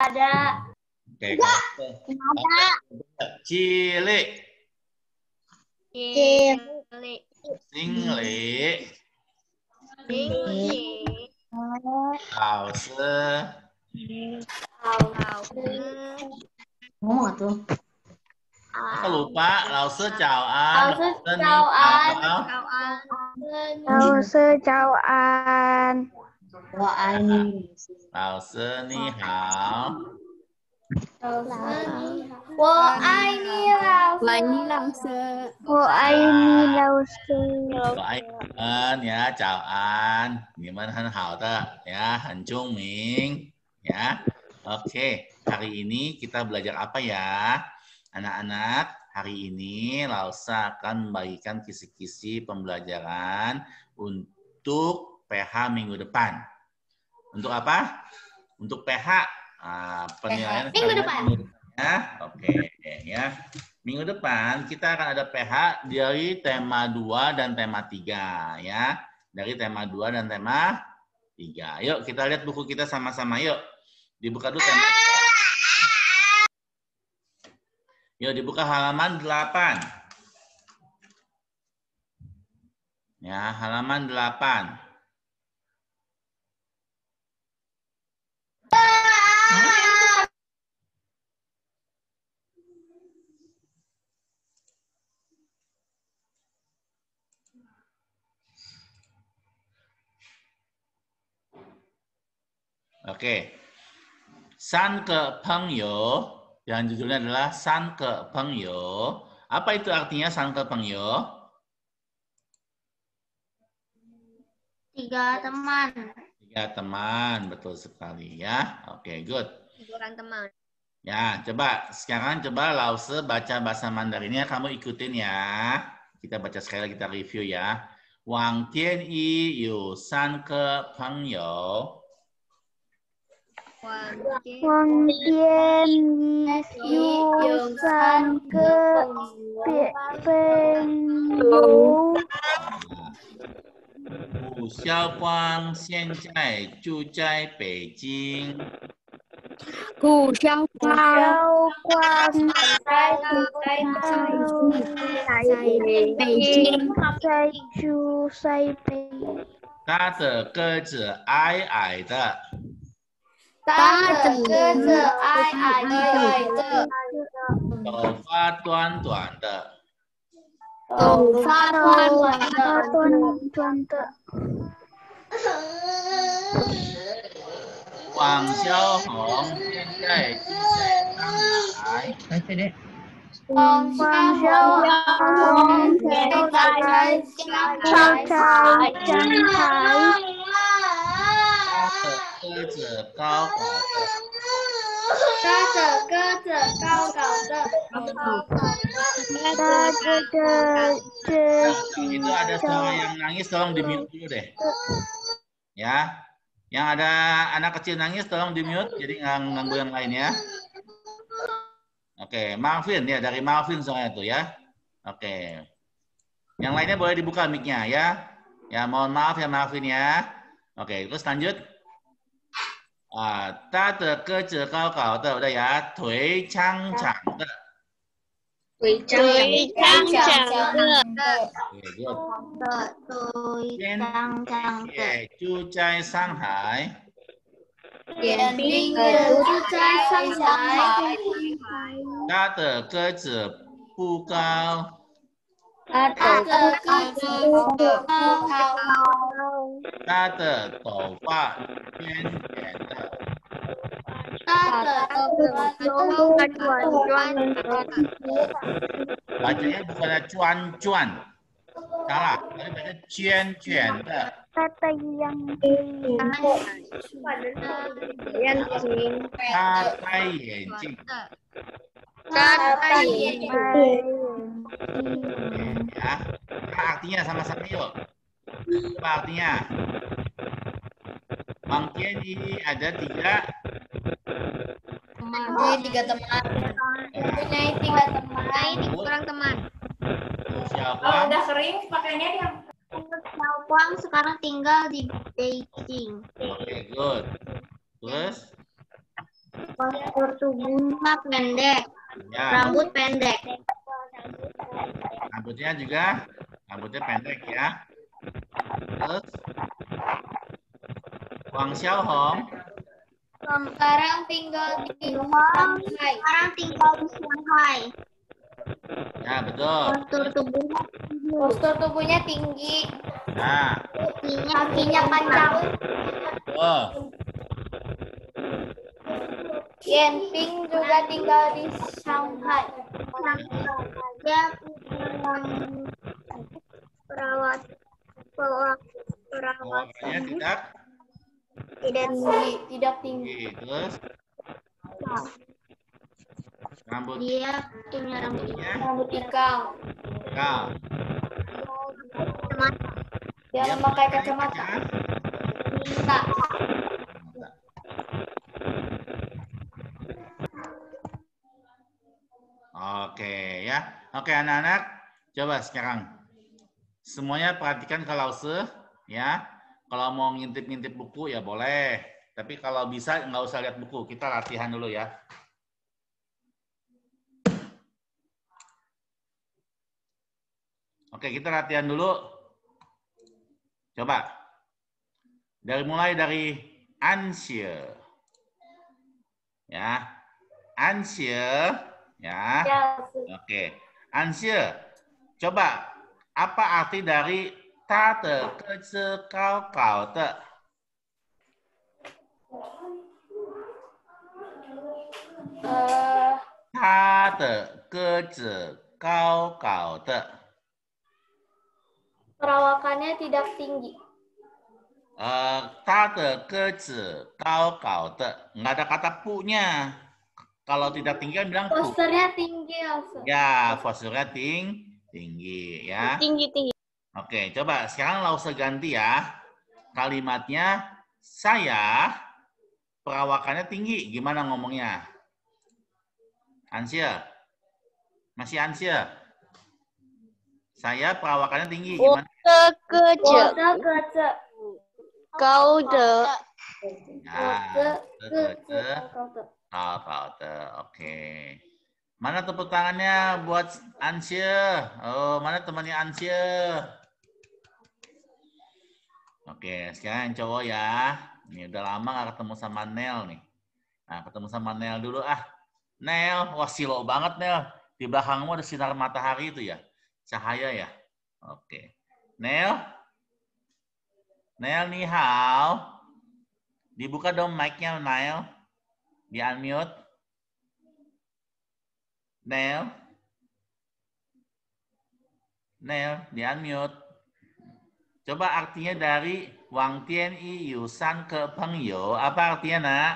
Ada. Oke, ada. Cilik. Cilik. Singlik. Singlik. Lao se. Ngomong tuh. Aku lupa. Lao se chào an. Lao sư chào an. Lao se ni hao. 我爱你老师。 我爱你老师。 Ya, chào an. Gimana很好的 ya, 很聪明 ya. Oke, hari ini kita belajar apa ya? Anak-anak, hari ini Lausa akan membagikan kisi-kisi pembelajaran untuk PH minggu depan. Untuk apa? Untuk PH penilaian minggu depan. Ya. Oke, ya. Minggu depan kita akan ada PH dari tema 2 dan tema 3 ya. Dari tema 2 dan tema 3. Yuk kita lihat buku kita sama-sama yuk. Dibuka dulu tema. Yuk dibuka halaman 8. Ya, halaman 8. Oke. San ke pengyo, yang judulnya adalah San ke pengyo. Apa itu artinya San ke pengyo? 3 teman. 3 teman, betul sekali ya. Oke, good. 3 orang teman. Ya, coba sekarang coba Lause baca bahasa Mandarinnya, kamu ikutin ya. Kita baca sekali lagi, kita review ya. Wang Tian Yi yu san ke pengyo. 王天一有3个朋友。 古萧光现在住在北京。 古萧光在北京，住在北京。 他的个子矮矮的。 他的个子矮矮的。 头发短短的。 头发短的。 王小红现在住在上海。 王小红现在上海。 他的个子高高的。 他的个子高高的。 Itu ada suara yang nangis, tolong di mute dulu deh. Ya, yang ada anak kecil nangis, tolong di mute, jadi nggak ganggu yang lain ya. Oke, Marvin ya, dari Marvin soalnya tuh ya. Oke, yang lainnya boleh dibuka mic-nya ya. Ya, mohon maaf ya Marvin ya. Oke, terus lanjut. 他的个子高高的，udah ya， 腿长长的。 腿长长的。 也住在上海。 眼睛也住在上海。 他的个子不高。 他的个子不高。 他的头发尖尖的。 他的头发短的。 Bacanya bukannya cuan-cuan. Salah, tapi baca cuan-cuan的。 他的眼睛。 他戴眼镜。 他戴眼镜。 Ya, artinya sama-sama yuk. Apa artinya? Bang Tian ini ada 3 mempunyai 3 teman. Mempunyai 3 teman. Ini kurang teman. Siapa? Udah kering pakainya dia. Wang sekarang tinggal di Beijing. Oke, good. Terus? Postur tubuhnya pendek. Ya, Rambut pendek. rambutnya pendek ya. Terus Wang Xiaohong. Sekarang tinggal di Shanghai. Ya, betul. Postur tubuhnya tinggi. Nah, Kakinya panjang. betul. Yenping juga tinggal di Shanghai. Dia Perawakannya tidak tinggi. Terus Dia punya rambutnya rambut ikal. Kal. Dia memakai kacamata. Enggak. Oke ya. Oke anak-anak, coba sekarang semuanya perhatikan kalau ya. Kalau mau ngintip-ngintip buku ya boleh. Tapi kalau bisa nggak usah lihat buku, kita latihan dulu ya. Oke, kita latihan dulu. Coba. Mulai dari Anxie. Ya. Anxie. Ya. Oke. Anxie. Coba. Apa arti dari ta de ge zi gao gao de? Ta de ge zi gao gao de. Perawakannya tidak tinggi. Ta de ge zi gao gao de. Nggak ada kata pu-nya. Kalau tidak tinggi kan bilang pu. Posturnya tinggi. Ya, posturnya tinggi ya. Tinggi. Oke, coba sekarang Lause ganti ya. Kalimatnya saya perawakannya tinggi. Gimana ngomongnya? Ansia. Masih Ansia? Saya perawakannya tinggi. Gimana? Oke. Mana tepuk tangannya buat Ansia? Oh, mana temannya Ansia? Oke, sekarang yang cowok ya. Ini udah lama gak ketemu sama Nel nih. Nah, ketemu sama Nel dulu ah. Nel, wah silo banget Nel. Di belakangmu ada sinar matahari itu ya. Cahaya ya. Oke. Nel. Nel ni hao. Dibuka dong mic-nya Nel. Di unmute. Nel. Nel, di unmute. Coba artinya dari Wang Tian Yi Yusan ke Pengyo. Apa artinya nak?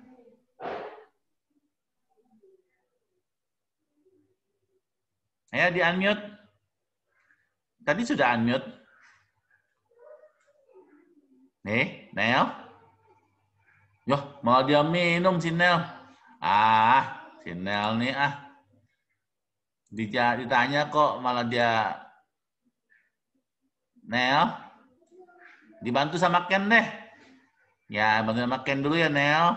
Ayo di unmute. Tadi sudah unmute. Nih, Nel. Yoh, malah dia minum si Nel. Si Nel nih Ditanya kok malah dia. Nel. Dibantu sama Ken deh. Ya, bantu sama Ken dulu ya, Nel.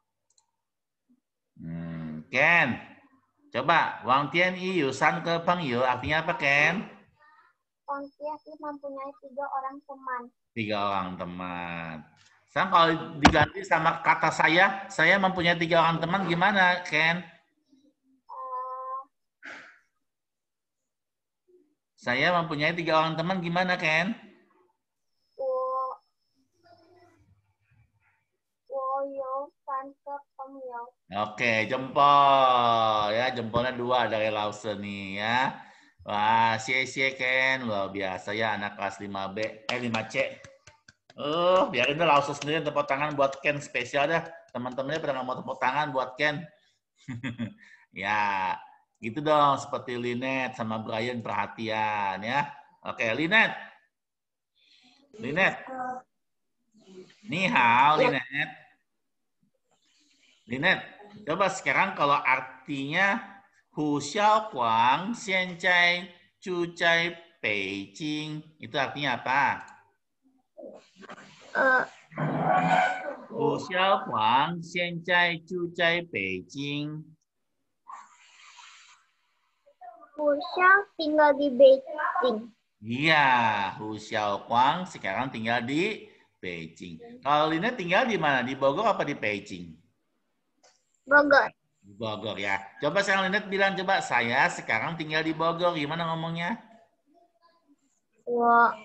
Ken. Coba, Wang Tian Yi Yusan ke Pengyo. Artinya apa, Ken? Wang Tian Yi mempunyai 3 orang teman. 3 orang teman. Sekarang kalau diganti sama kata saya mempunyai 3 orang teman, gimana, Ken? Saya mempunyai 3 orang teman, gimana, Ken? Oke, jempol. Ya, jempolnya 2 dari Lause nih ya. Wah, cie Ken. Luar biasa ya anak kelas 5C. Biarin deh Lause sendiri tepuk tangan buat Ken spesial dah. Teman-temannya pada nggak mau tepuk tangan buat Ken. Ya, gitu dong. Seperti Linet sama Brian perhatian ya. Oke, Linet. Ni hao, Linet. Linet, coba sekarang kalau artinya Hu Xiaoguang xianzai zhuzai Beijing, itu artinya apa? Hu Xiaohuang xianzai住在北京. Hu Xiao tinggal di Beijing. Iya, Hu Xiaohuang sekarang tinggal di Beijing. Kalau Lina tinggal di mana? Di Bogor apa di Beijing? Bogor. Di Bogor ya. Coba sekarang Lina bilang, coba saya sekarang tinggal di Bogor. Gimana ngomongnya? 我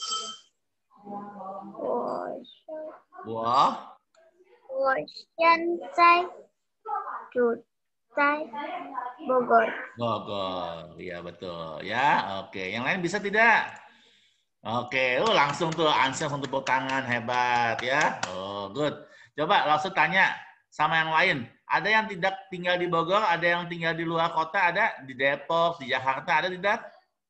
Wah, 我现在住在 Bogor. Bogor. Iya betul ya. Oke, yang lain bisa tidak? Oke, langsung tuh Ansel untuk tepuk tangan, hebat ya. Oh, good. Coba langsung tanya sama yang lain. Ada yang tidak tinggal di Bogor, ada yang tinggal di luar kota, ada di Depok, di Jakarta, ada tidak?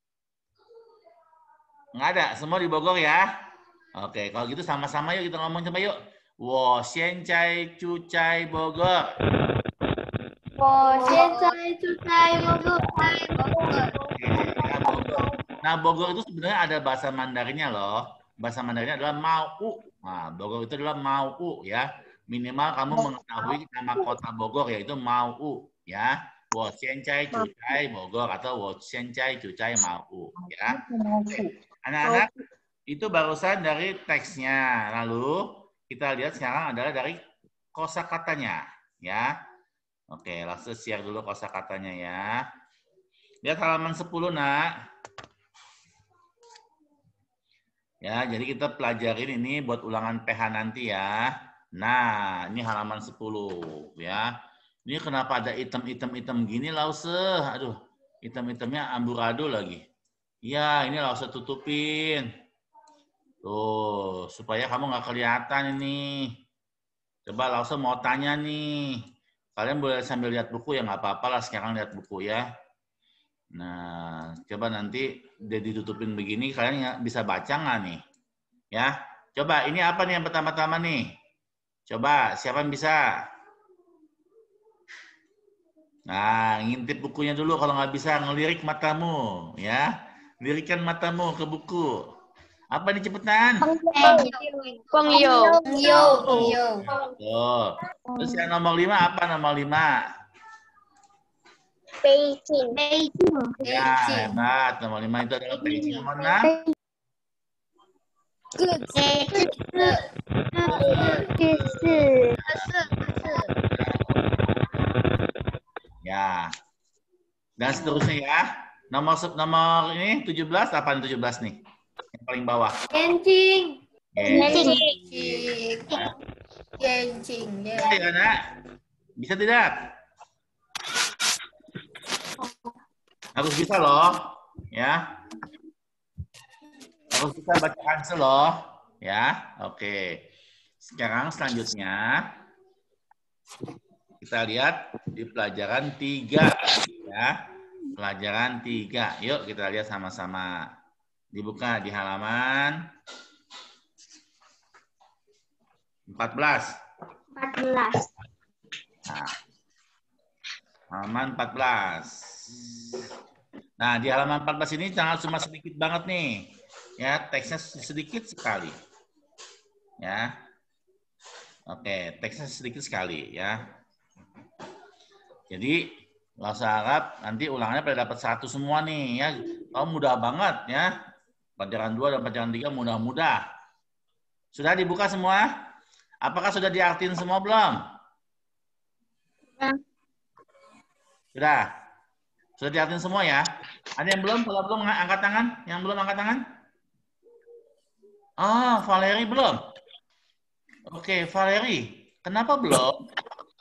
Nggak ada, semua di Bogor ya. Oke, kalau gitu sama-sama yuk kita ngomong coba yuk. Wo xianzai住在 Bogor. 我现在住在Bogor. Oke, ya, Bogor. Nah, Bogor itu sebenarnya ada bahasa Mandarinnya loh. Bahasa Mandarinnya adalah Mau. Nah, Bogor itu adalah Mau ya. Minimal kamu mengetahui nama kota Bogor yaitu Mau ya. Wo xianzai住在 Bogor atau wo xianzai住在 Mau ya. Anak-anak, itu barusan dari teksnya. Lalu kita lihat sekarang adalah dari kosakatanya ya. Oke, langsung share dulu kosakatanya ya. Lihat halaman 10, Nak. Ya, jadi kita pelajarin ini buat ulangan PH nanti ya. Nah, ini halaman 10 ya. Ini kenapa ada item-item gini, Lause? Aduh, item-itemnya amburadul lagi. Ya, ini Lause tutupin. Tuh, supaya kamu nggak kelihatan ini. Coba Lause mau tanya nih. Kalian boleh sambil lihat buku ya, nggak apa-apa lah sekarang lihat buku ya. Nah, coba nanti udah ditutupin begini, kalian bisa baca nggak nih? Ya, coba ini apa nih yang pertama-tama nih? Coba, siapa yang bisa? Nah, ngintip bukunya dulu kalau nggak bisa ngelirik matamu, ya. Lirikan matamu ke buku. Apa nih cepetan? Yo. Tuh. Terus yang nomor 5 apa nomor 5? Beijing. Ya, hebat. Nomor 5 itu adalah Beijing. Nomor 6? Ya. Dan seterusnya ya. Nomor ini 17, apa 17 nih? Yang paling bawah. Genjing. Genjing. Ya. Ya, Nak. Bisa tidak? Harus bisa loh. Ya. Harus bisa baca Hansel loh. Ya. Oke. Sekarang selanjutnya kita lihat di pelajaran 3 ya. Pelajaran 3. Yuk kita lihat sama-sama. Dibuka di halaman 14. Nah, halaman 14. Nah, di halaman 14 ini sangat cuma sedikit banget nih. Ya, teksnya sedikit sekali. Ya. Oke, teksnya sedikit sekali ya. Jadi, nggak usah harap nanti ulangannya pada dapat 1 semua nih ya. Kamu mudah banget ya. Pelajaran 2 dan pelajaran 3 mudah-mudah. Sudah dibuka semua? Apakah sudah diartiin semua belum? Sudah? Sudah diartiin semua ya? Ada yang belum? Kalau belum angkat tangan? Yang belum angkat tangan? Oh, Valeri belum? Oke, Valeri. Kenapa belum?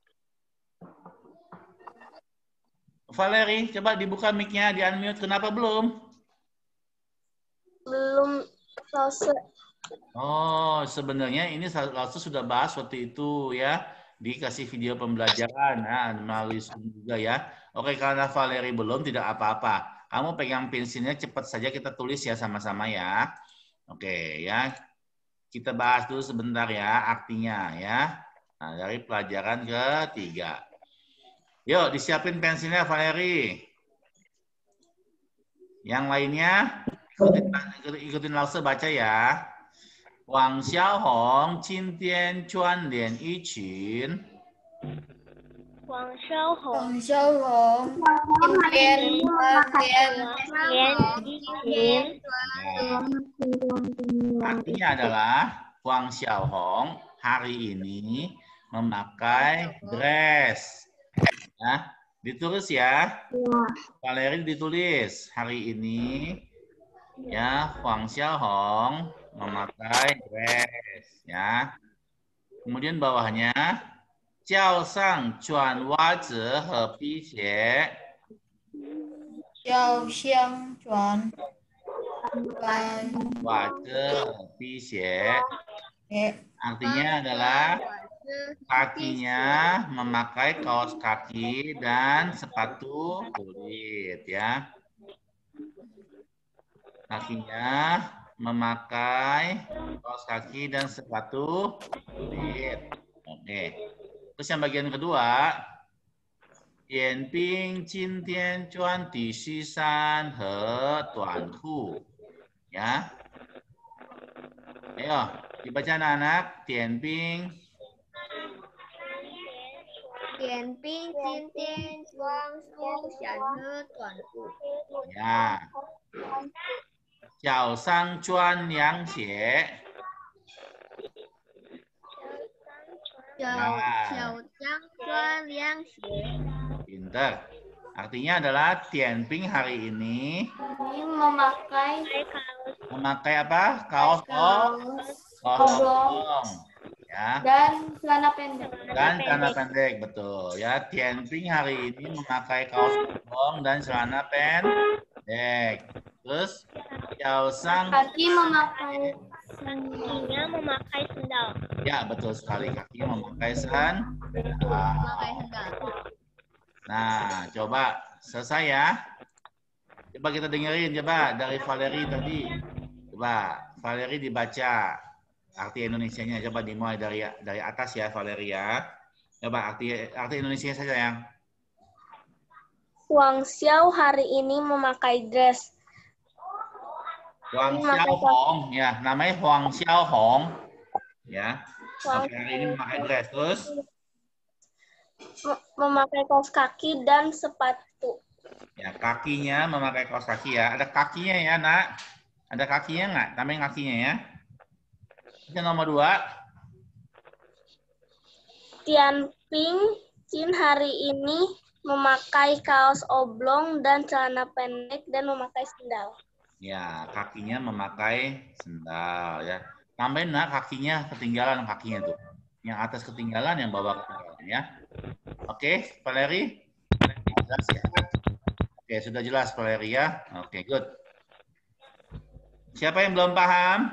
Valeri, coba dibuka mic-nya, di-unmute. Kenapa belum? Belum selesai. Oh, sebenarnya ini Lause sudah bahas waktu itu ya. Dikasih video pembelajaran melalui Zoom juga ya. Oke, karena Valeri belum, tidak apa-apa. Kamu pegang pensilnya, cepat saja kita tulis ya sama-sama ya. Oke ya. Kita bahas dulu sebentar ya artinya ya. Nah, dari pelajaran ketiga. Yuk, disiapin pensilnya Valeri. Yang lainnya ikutin Lause baca ya. Wang Xiaohong 今天专连一群。 王小红王小红今天连一群。 Artinya adalah Wang Xiaohong hari ini memakai dress. Ya, ditulis ya. Valeri ditulis hari ini. Ya, Wang Xiaohong memakai dress. Ya. Kemudian bawahnya 叫上穿袜子和皮鞋。 叫香转袜子和皮鞋 artinya adalah kakinya memakai kaos kaki dan sepatu kulit ya. Kakinya memakai kaos kaki dan sepatu kulit. Oke. Terus yang bagian kedua, 点兵今天穿底恤衫和短裤 ya. Ayo dibaca anak-anak. 点兵点兵今天装束显和短裤。 ya. 脚上穿凉鞋。 脚上穿凉鞋。 Pinter. Artinya adalah 点兵 hari ini memakai apa? Kaos oblong. Ya. dan celana pendek. Dan celana pendek, betul. Ya, 点兵 hari ini memakai kaos oblong dan celana pendek. Terus, 脚上 Kaki memakai Kakinya memakai sendal. ya, betul sekali. Kakinya memakai sandal. Memakai sendal. Nah, coba selesai ya. Coba kita dengerin coba dari Valeri tadi. Coba Valeri dibaca arti Indonesianya. Coba dimulai dari atas ya Valeri ya. Coba arti Indonesia saja yang. Wang Xiao hari ini memakai dress. Wang Xiaohong ya, namanya Wang Xiaohong ya. Oke, hari ini memakai dress terus. Memakai kaos kaki dan sepatu. Ya, kakinya memakai kaos kaki ya. Ada kakinya ya, Nak. Ada kakinya nggak? Tambahin kakinya ya. Yang nomor 2. Tianping Qin hari ini memakai kaos oblong dan celana pendek dan memakai sendal. Ya, kakinya memakai sendal ya. Tambahin Nak, kakinya ketinggalan kakinya tuh. Yang atas ketinggalan, yang bawah ketinggalan ya. Oke, Valeri? Jelas ya? Oke, sudah jelas Valeri ya. Oke, good. Siapa yang belum paham?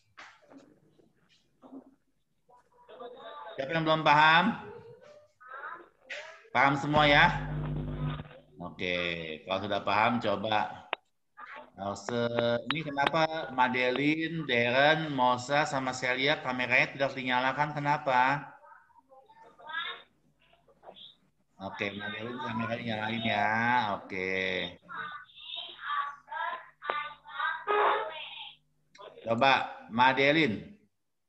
Siapa yang belum paham? Paham semua ya? Oke, kalau sudah paham coba. Ini kenapa Madeline, Darren, Mosa, sama Celia kameranya tidak dinyalakan? Kenapa? Oke, Madeline kameranya nyalain ya. Oke. Coba Madeline.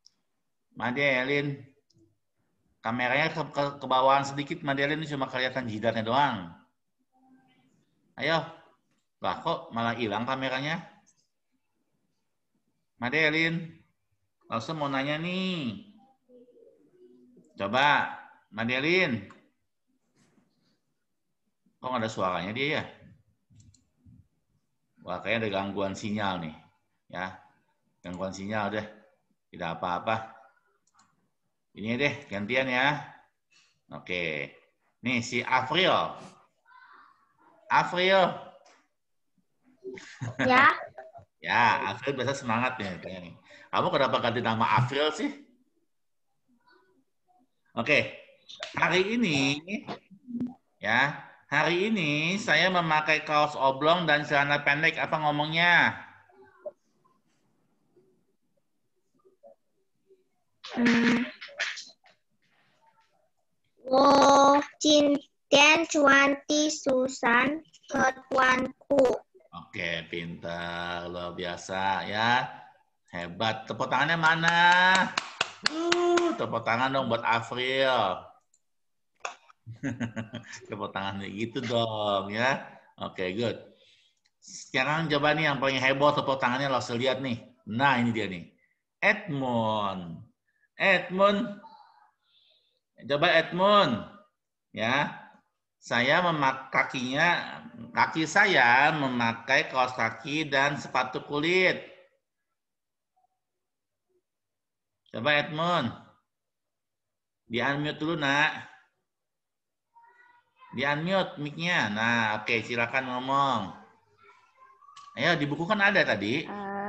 Kameranya ke bawahan sedikit, Madeline, ini cuma kelihatan jidatnya doang. Ayo. Lah kok malah hilang kameranya? Madeline, langsung mau nanya nih. Coba, Madeline. Kok nggak ada suaranya dia ya? Wah, kayaknya ada gangguan sinyal nih. Ya, gangguan sinyal deh. Tidak apa-apa. Ini deh, gantian ya. Oke. Nih, si Afril. Ya. Ya, Afril biasa semangat nih kayaknya. Kamu kenapa ganti nama Afril sih? Oke. Hari ini saya memakai kaos oblong dan celana pendek. Apa ngomongnya? Wo Jin Tian Chuan Ti Susan ke Tuanku. Oke, pintar, luar biasa ya. Hebat. Tepuk tangannya mana? Tepuk tangan dong buat Afril. Tepuk tangan gitu dong ya. Oke, good. Sekarang coba nih yang paling heboh tepuk tangannya langsung lihat nih. Nah, ini dia nih. Edmund. Edmund. Coba Edmund. Ya. Kaki saya memakai kaos kaki dan sepatu kulit. Coba Edmund. Di-unmute dulu, Nak. Di-unmute mic-nya. Nah, oke, silakan ngomong. Ayo, di buku kan ada tadi.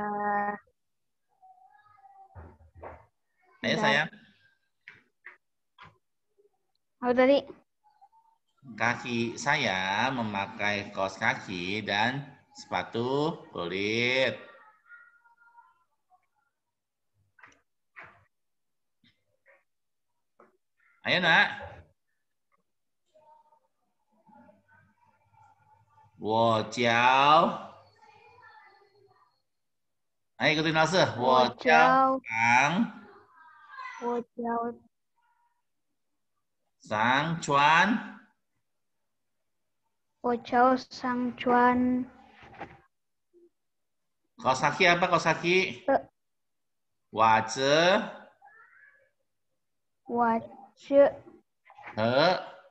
Ayo, sayang. Apa tadi? Kaki saya memakai kaos kaki dan sepatu kulit. Ayo, Nak. Wo jiao. Ayo ikutin Nase. Wo jiao sang. Wo jiao Sang Chuan. Wo jiao sang chuan. Kaos kaki apa kaos kaki? Wa zhe. Wa zhe. He.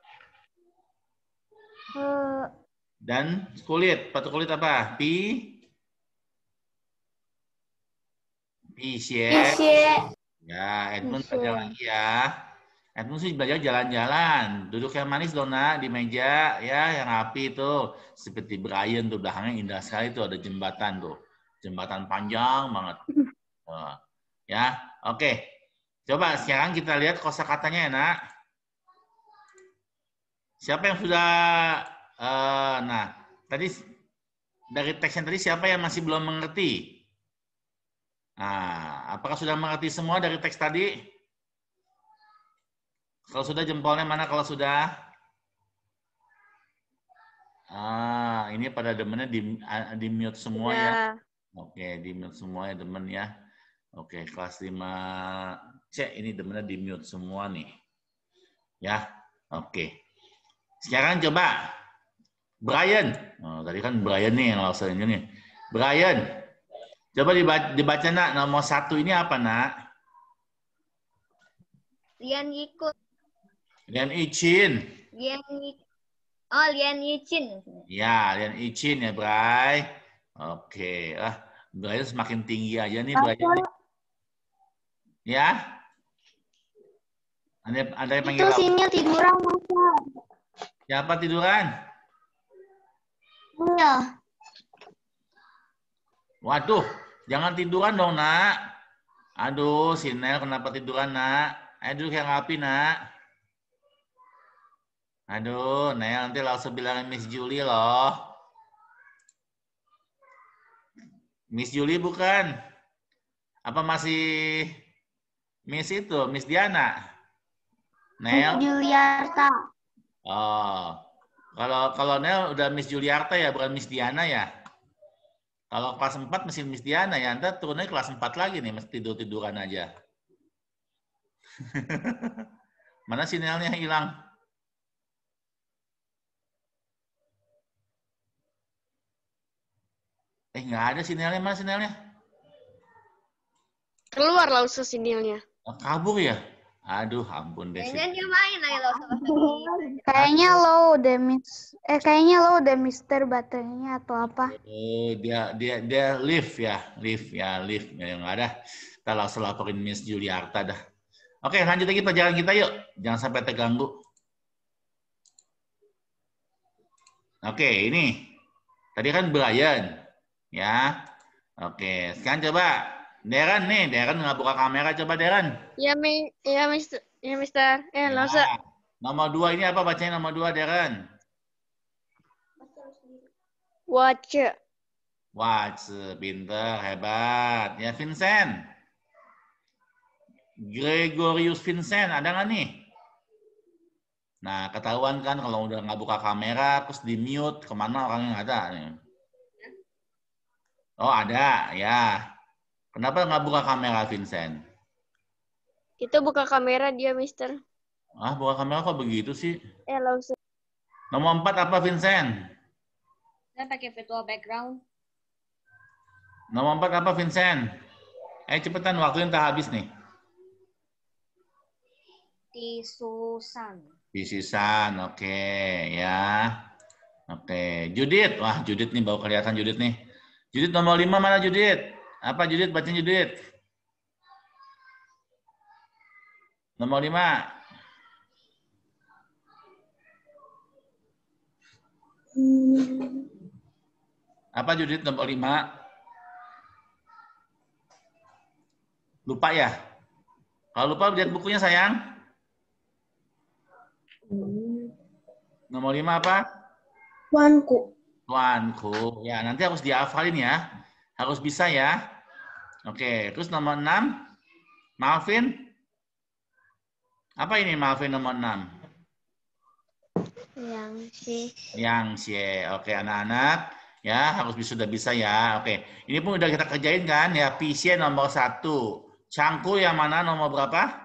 He. Dan kulit. Sepatu kulit apa? Pi. Pi xie. Ya, Edmund belajar lagi ya. Edmund sih belajar jalan-jalan. Duduk yang manis dong, Nak, di meja. Ya, yang rapi itu. Seperti Brian tuh, belakangnya indah sekali tuh. Ada jembatan tuh. Jembatan panjang banget. Ya, oke. Coba sekarang kita lihat kosakatanya ya, Nak. Siapa yang sudah... nah, tadi dari teks yang tadi siapa yang masih belum mengerti? Nah, apakah sudah mengerti semua dari teks tadi? Kalau sudah jempolnya mana kalau sudah? Ini pada demennya di mute semua ya. Oke, di mute semua ya demen ya. Oke, kelas 5C ini demennya di mute semua nih. Ya, oke. Sekarang coba Brian. Tadi kan Brian nih yang langsung ini nih. Brian, coba dibaca, Nak. Nomor 1 ini apa, Nak? Lian Yikut. Lian Yichin. Lian Yichin. Ya, Lian Yichin ya, Bray. Oke. Brian semakin tinggi aja nih, Brian. Ya? Ada yang panggil Itu Sinil tiduran, Masa. Siapa tiduran? Sinil. Waduh, jangan tiduran dong, Nak. Aduh, si Nel kenapa tiduran, Nak? Ayo duduk yang rapi, Nak. Aduh, Nel nanti langsung bilangin Miss Julie loh. Miss Julie bukan? Apa masih Miss itu, Miss Diana? Nel? Juliarta. Oh, kalau Nel udah Miss Juliarta ya, bukan Miss Diana ya? Kalau kelas 4 masih Miss Diana ya, Anda turunnya kelas 4 lagi nih, mesti tidur-tiduran aja. Mana sinyalnya hilang? Nggak ada sinyalnya, mana sinyalnya? Keluar langsung sinyalnya. Kabur ya? Aduh, ampun deh. Kayaknya dia main aja loh. Kayaknya lo udah mister baterainya atau apa? Dia live ya. Yang nggak ada. Kita langsung laporin Miss Juliarta dah. Oke, lanjut lagi pelajaran kita yuk. Jangan sampai terganggu. Oke, ini. Tadi kan Brian. Ya. Oke, sekarang coba. Darren nggak buka kamera. Coba Darren. Ya, Mister. Langsung. Nomor 2 ini apa bacanya nomor 2, Darren? Watch. Pinter, hebat. Ya, Vincent. Gregorius Vincent, ada nggak nih? Nah, ketahuan kan kalau udah nggak buka kamera, terus di mute, kemana orangnya nggak ada nih. Oh, ada, ya. Kenapa nggak buka kamera, Vincent? Itu buka kamera dia, Mister. Ah, buka kamera kok begitu sih? Ustaz. Nomor 4 apa, Vincent? Saya pakai virtual background. Nomor 4 apa, Vincent? Cepetan, waktunya tak habis nih. Tisusan. Tisusan, oke ya. Oke, Judith. Wah, Judith nih baru kelihatan Judith nih. Judith nomor 5 mana Judith? Apa Judith? Bacain Judith. Nomor 5. Apa Judith nomor 5? Lupa ya? Kalau lupa lihat bukunya sayang. Nomor 5 apa? Tuanku. Tuanku. Ya, nanti harus dihafalin ya. Harus bisa ya. Oke, terus nomor 6. Malvin. Apa ini Malvin nomor 6? Yang C. Oke, anak-anak. Ya, harus sudah bisa ya. Oke, ini pun udah kita kerjain kan ya. PC nomor 1. Cangku yang mana nomor berapa?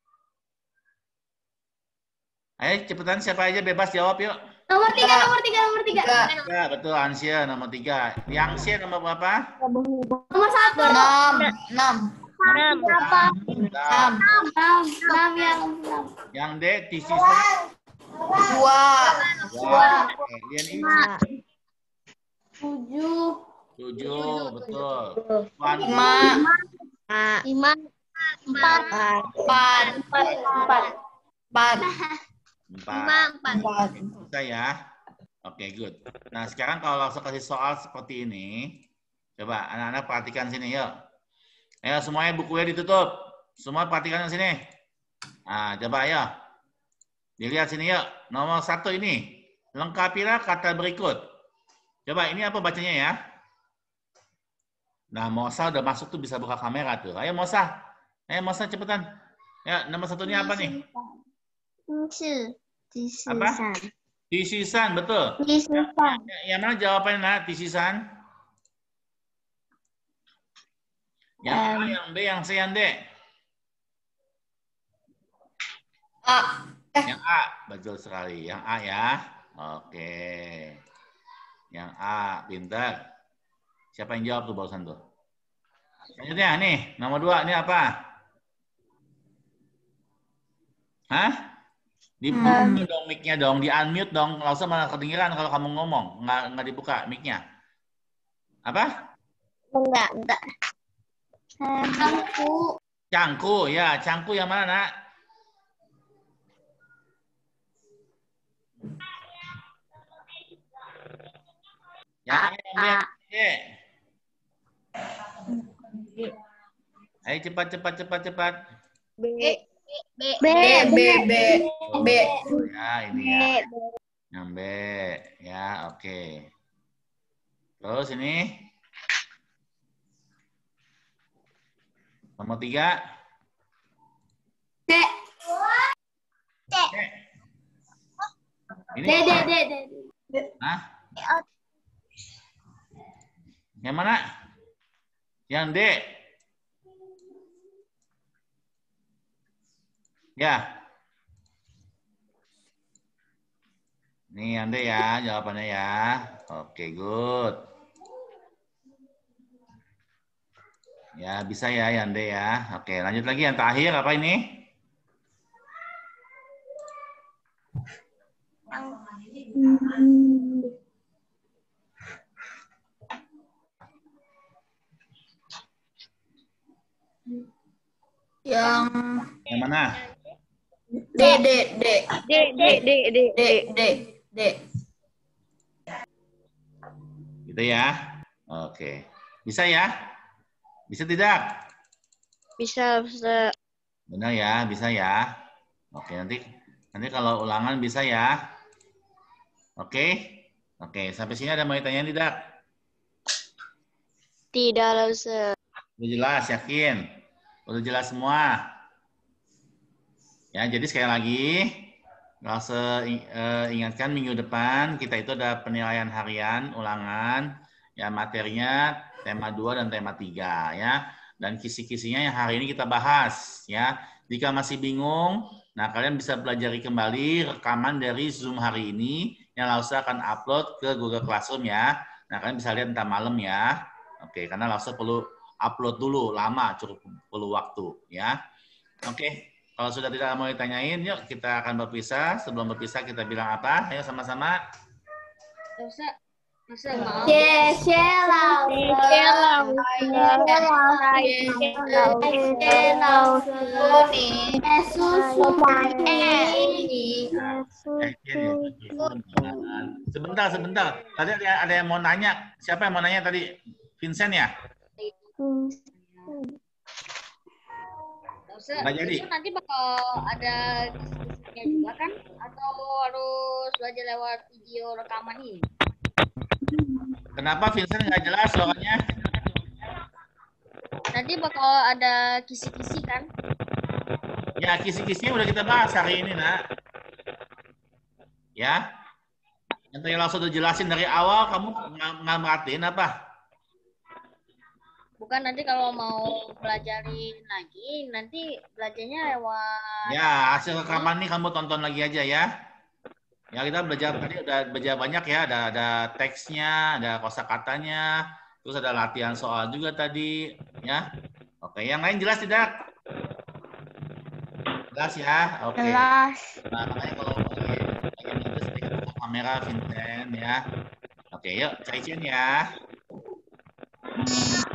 Ayo cepetan siapa aja bebas jawab yuk. Nomor 3, nomor 3, nomor 3. Ya, betul Ansya nomor 3. Yang C nomor berapa? Nomor 1. 6. 6. Berapa? 6. 6 yang 6. Yang D Tisusan 2. 2. Lian ini 7. 7, betul. 5. 5. 4. 4. Bisa ya. Oke, good. Nah, sekarang kalau langsung kasih soal seperti ini, coba anak-anak perhatikan sini yuk. Ayo semuanya bukunya ditutup. Semua perhatikan sini. Nah, coba ayo. Dilihat sini yuk. Nomor 1 ini. Lengkapilah kata berikut. Coba ini apa bacanya ya? Nah, Mosa udah masuk tuh bisa buka kamera tuh. Ayo Mosa. Ayo Mosa cepetan. Ya, nomor 1-nya apa nih? Apa? Tisisan, betul. Yang mana jawabannya, Nak? Tisisan? Yang A, yang B, yang C, yang D? A. Yang A, betul sekali. Yang A ya. Oke. Yang A, pintar. Siapa yang jawab tuh barusan tuh? Selanjutnya nih, nomor 2, ini apa? Hah? Di-mute dong mic-nya dong, di-unmute dong. Langsung malah kedengeran kalau kamu ngomong. Nggak dibuka mic-nya. Apa? Enggak. Cangku. Cangku, ya. Cangku yang mana, Nak? Yang A, yang B, yang C. Ayo cepat. B. Ya, ini ya. Yang B. Ya, oke. Terus ini. Nomor 3. D. Ini. D. Hah? Yang mana? Yang D. Ya. Nih yang D ya, jawabannya ya. Oke, good. Ya, bisa ya yang D ya. Oke, lanjut lagi yang terakhir apa ini? Yang mana? D. Gitu ya. Oke. Bisa ya? Bisa tidak? Bisa. Benar ya, bisa ya. Oke, nanti kalau ulangan bisa ya. Oke. Oke, sampai sini ada mau tanya tidak? Tidak, Ustaz. Udah jelas, yakin? Udah jelas semua? Ya, jadi sekali lagi, ingatkan minggu depan kita itu ada penilaian harian, ulangan, ya materinya tema 2 dan tema 3 ya. dan kisi-kisinya yang hari ini kita bahas ya. Jika masih bingung, nah kalian bisa pelajari kembali rekaman dari Zoom hari ini yang Lausa akan upload ke Google Classroom ya. Nah kalian bisa lihat entar malam ya. Oke, karena Lausa perlu upload dulu, lama, cukup perlu waktu ya. Oke, kalau sudah tidak mau ditanyain, yuk kita akan berpisah. Sebelum berpisah kita bilang apa? Ayo sama-sama. Masa mau. 谢谢老师，谢谢老师，谢谢老师，你叔叔感谢你。 Sebentar. Tadi ada yang mau nanya. Siapa yang mau nanya tadi? Vincent ya? Nggak jadi. Besok nanti bakal ada diskusinya juga kan? Atau harus belajar lewat video rekaman ini? Kenapa Vincent nggak jelas suaranya? Nanti bakal ada kisi-kisi kan? Ya, kisi-kisinya udah kita bahas hari ini, nak. Ya. Yang tadi langsung udah jelasin dari awal, kamu nggak merhatiin apa? Bukan nanti kalau mau pelajarin lagi, nanti belajarnya lewat... Ya, hasil rekaman ini kamu tonton lagi aja ya. Ya, kita belajar tadi udah belajar banyak ya, ada teksnya, ada kosakatanya, terus ada latihan soal juga tadi, ya. Oke, yang lain jelas tidak? Jelas ya? Oke. Jelas. Nah, makanya kalau lagi belajar sedikit buka kamera Vincent ya. Oke, yuk, Cai Chen ya.